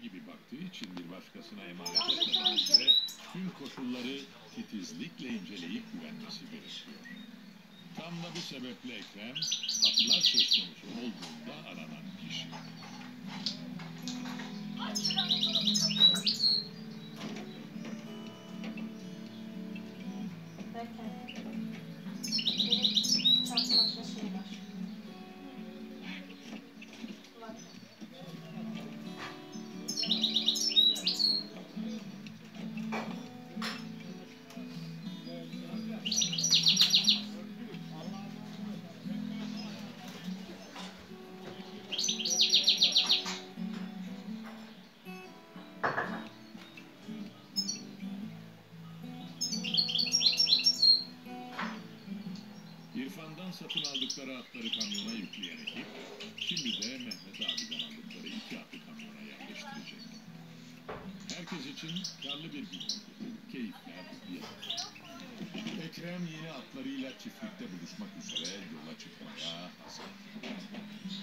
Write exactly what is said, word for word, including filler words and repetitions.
gibi baktığı için bir başkasına emanet etmeden önce tüm koşulları titizlikle inceleyip güvenmesi gerekiyor. Tam da bu sebeple Ekrem, atlar söz konusu olduğunda aranan kişi. İrfan'dan satın aldıkları atları kamyona yükleyen ekip, şimdi de Mehmet abiden aldıkları iki atı kamyona yerleştirecek. Herkes için karlı bir gün oldu. Keyifler bir yana. Ekrem yeni atlarıyla çiftlikte buluşmak üzere yola çıkmaya hazır.